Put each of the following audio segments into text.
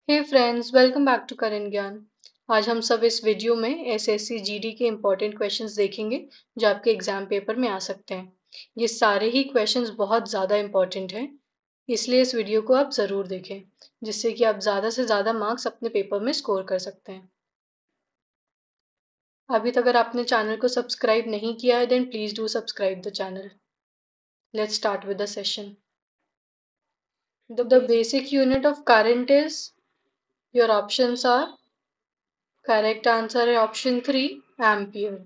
Hey friends, welcome back to current Gyan. आज हम सब इस वीडियो में एसएससी जीडी के इम्पोर्टेंट क्वेश्चंस देखेंगे जो आपके एग्जाम पेपर में आ सकते हैं। ये सारे ही क्वेश्चंस बहुत ज़्यादा इम्पोर्टेंट हैं, इसलिए इस वीडियो को आप ज़रूर देखें, जिससे कि आप ज़्यादा से ज़्यादा मार्क्स अपने पेपर में स्कोर कर सकते हैं। अभी तक अगर आपने चैनल को सब्सक्राइब नहीं किया है then please do subscribe the channel. Let's start with the session. The basic unit of current is, your options are, correct answer है option 3, ampere.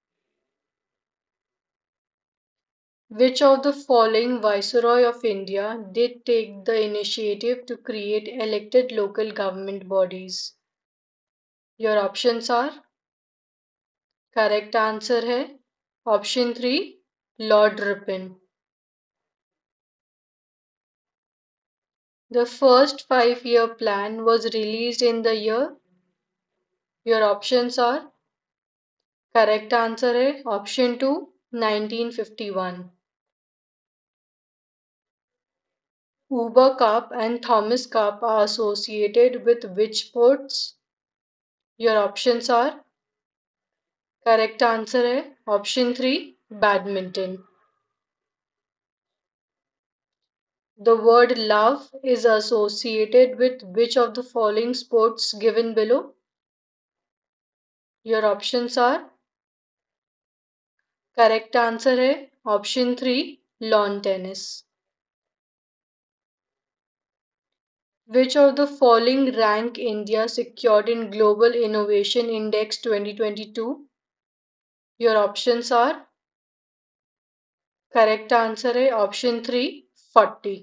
Which of the following Viceroy of India did take the initiative to create elected local government bodies? Your options are, correct answer है option 3, Lord Ripon. The first 5-year plan was released in the year. Your options are, correct answer है option 2, 1951. Uber Cup and Thomas Cup are associated with which sports? Your options are, correct answer है option 3, badminton. The word love is associated with which of the following sports given below? Your options are, correct answer है option 3, lawn tennis. Which of the following rank India secured in Global Innovation Index 2022? Your options are, correct answer है option 3, 40.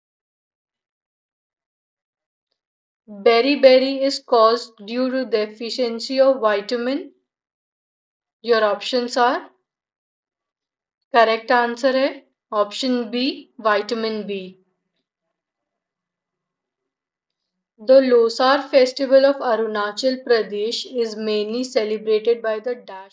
Beriberi is caused due to deficiency of vitamin. Your options are, correct answer है option B, vitamin B. The Losar festival of Arunachal Pradesh is mainly celebrated by the dash.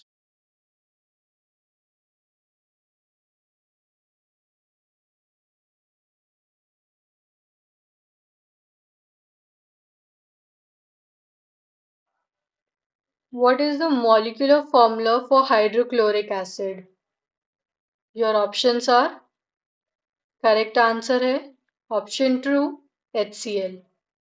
What is the molecular formula for hydrochloric acid? Your options are, correct answer है option 2, HCl.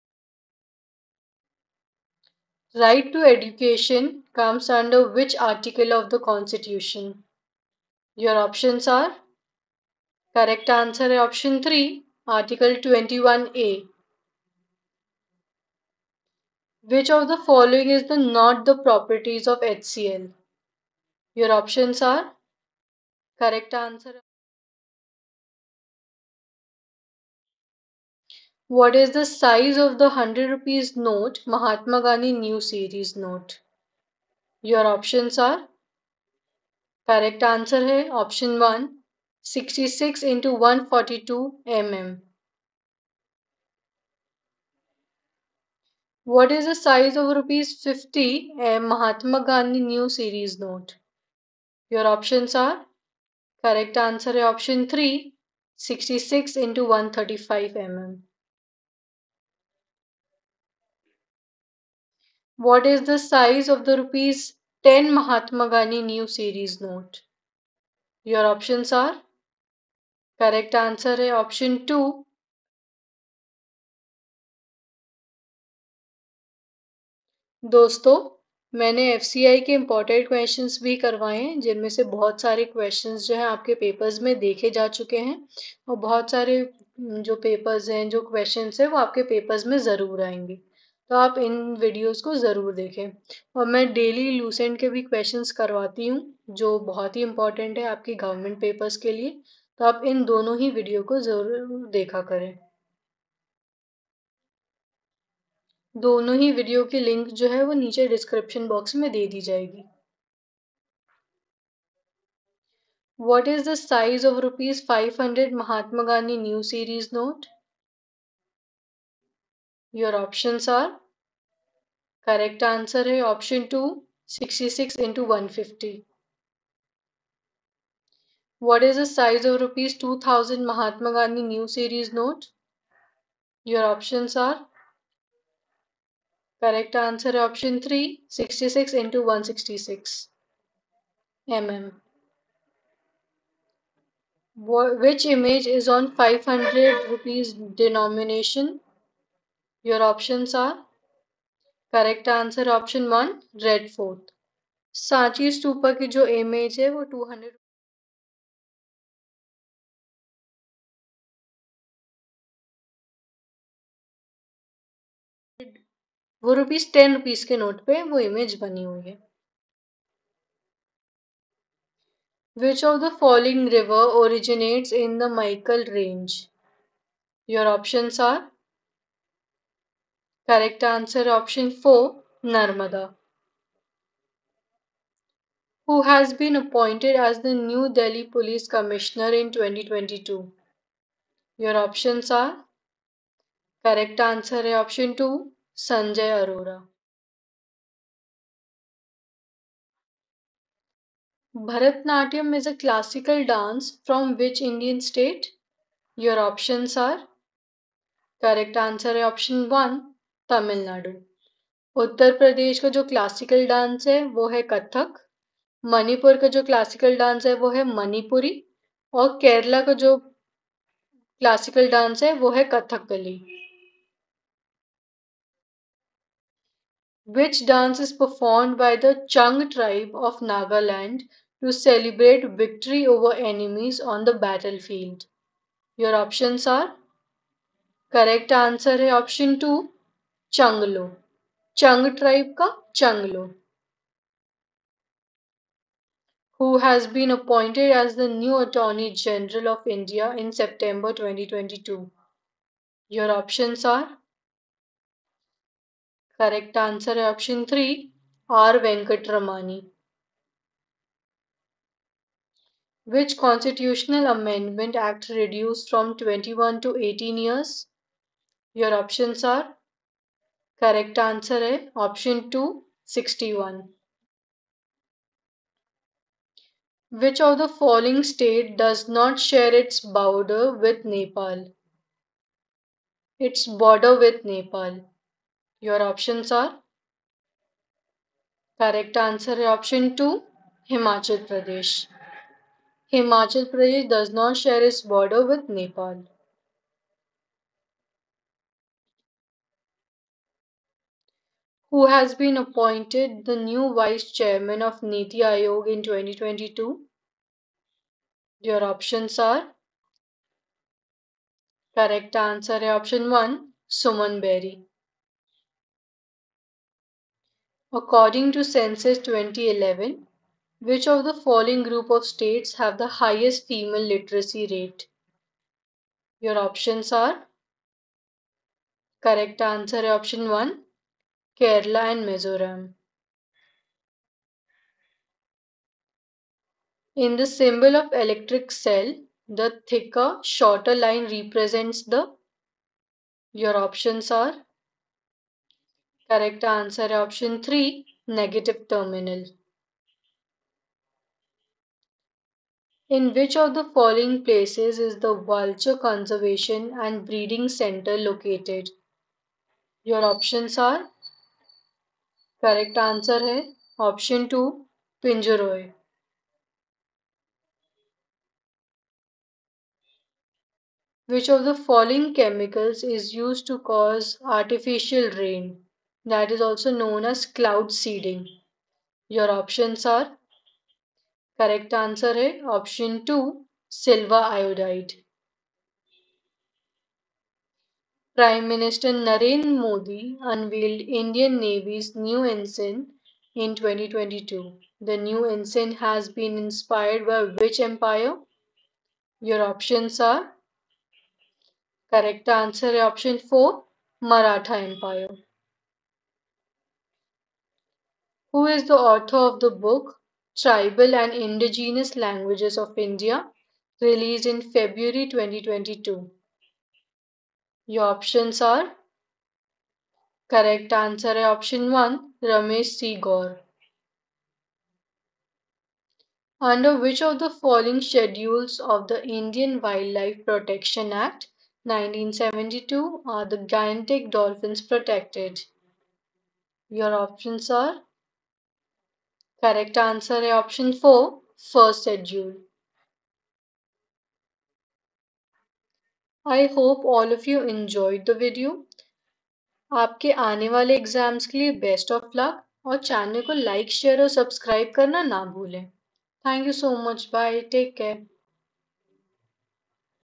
Right to education comes under which article of the Constitution? Your options are, correct answer है option 3, Article 21A. Which of the following is not the properties of HCl? Your options are, correct answer. What is the size of the 100 rupees note, Mahatma Gandhi New Series note? Your options are, correct answer है option 1, 66 into 142 mm. What is the size of rupees 50 Mahatma Gandhi New Series note? Your options are, correct answer है option 3, 66 into 135 mm. What is the size of the rupees 10 Mahatma Gandhi New Series note? Your options are, correct answer है option 2. दोस्तों, मैंने FCI के important questions भी करवाए हैं, जिनमें से बहुत सारे क्वेश्चंस जो हैं आपके पेपर्स में देखे जा चुके हैं और बहुत सारे जो पेपर्स हैं, जो क्वेश्चंस हैं, वो आपके पेपर्स में ज़रूर आएंगे। तो आप इन वीडियोस को ज़रूर देखें। और मैं डेली लूसेंट के भी क्वेश्चंस करवाती हूँ, जो बहुत ही इम्पोर्टेंट है आपके गवर्नमेंट पेपर्स के लिए। तो आप इन दोनों ही वीडियो को ज़रूर देखा करें। दोनों ही वीडियो की लिंक जो है वो नीचे डिस्क्रिप्शन बॉक्स में दे दी जाएगी। What is the size of rupees 500 Mahatma Gandhi New Series note? Your options are, correct answer है option 2, 66 into 150. What is the size of rupees 2000 Mahatma Gandhi New Series note? Your options are, Correct answer option 3, 66 into 166 mm. Which image is on 500 rupees denomination? Your options are correct answer option 1, Red Fort. Sanchi stupa की जो image है वो 200, वो ₹10 के note पे वो image बनी हुई है. Which of the following river originates in the Michael Range? Your options are correct answer option 4, Narmada. Who has been appointed as the new Delhi Police Commissioner in 2022? Your options are correct answer है option 2, Sanjay Arora. Bharatnatyam is a classical dance from which Indian state? Your options are correct answer है option 1, Tamil Nadu. Uttar Pradesh का जो classical dance है वो है कथक. मणिपुर का जो classical dance है वो है मणिपुरी. और केरला का जो क्लासिकल डांस है वो है Kathakali. Which dance is performed by the Chung tribe of Nagaland to celebrate victory over enemies on the battlefield? Your options are correct answer है option 2, Changlo. Chung tribe का Changlo. Who has been appointed as the new Attorney General of India in September 2022? Your options are correct answer है option 3, R. Venkatramani. Which constitutional amendment act reduced from 21 to 18 years? Your options are correct answer है option 2, 61. Which of the following state does not share its border with Nepal? Its border with Nepal. Your options are correct answer है option 2, Himachal Pradesh. Himachal Pradesh does not share its border with Nepal. Who has been appointed the new vice chairman of Niti Aayog in 2022? Your options are correct answer है option 1, Suman Berry. According to Census 2011, which of the following group of states have the highest female literacy rate? Your options are correct answer है option 1, Kerala and Mizoram. In the symbol of electric cell, the thicker, shorter line represents the. Your options are correct answer है option 3, negative terminal. In which of the following places is the Vulture Conservation and Breeding Center located? Your options are correct answer है option 2, Pinjaroi. Which of the following chemicals is used to cause artificial rain, that is also known as cloud seeding? Your options are correct answer है option 2, silver iodide. Prime Minister Narendra Modi unveiled Indian Navy's new ensign in 2022. The new ensign has been inspired by which empire? Your options are correct answer है option 4, Maratha Empire. Who is the author of the book Tribal and Indigenous Languages of India, released in February 2022? Your options are correct answer है option 1, Ramesh C. Gaur. Under which of the following schedules of the Indian Wildlife Protection Act 1972 are the gigantic dolphins protected? Your options are correct answer है option 4 first schedule. I hope all of you enjoyed the video. आपके आने वाले exams के लिए best of luck और channel को like share और subscribe करना ना भूलें। Thank you so much bye take care.